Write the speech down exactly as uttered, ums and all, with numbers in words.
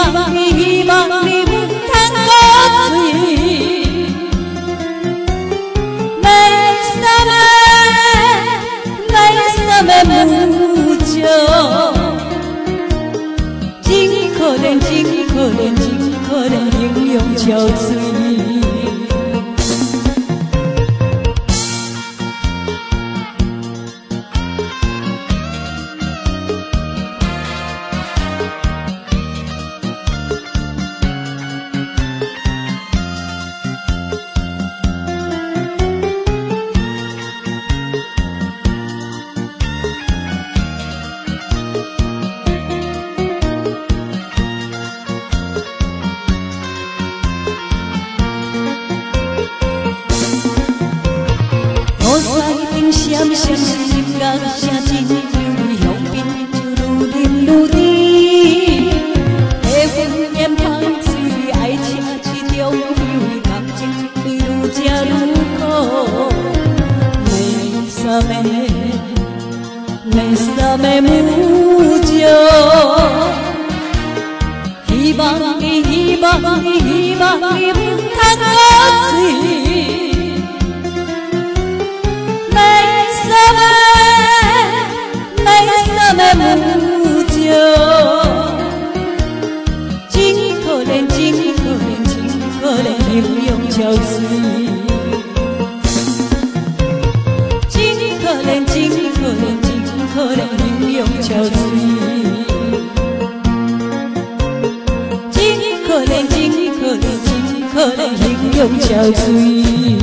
望你希望你唔通搁醉，没什么没什么无救，真可怜真可怜真可怜，形容憔悴。闪闪心角声真美，香槟就愈啉愈甜。下粉烟芳水，爱情一种味，感情对愈吃愈苦。没什么，没什么无救。希望你，希望你，希望你唔通搁醉。无救，真可怜，真可怜，真可怜，形容憔悴。真可怜，真可怜，真可怜，形容憔悴。真可怜，真可怜，真可怜，形容憔悴。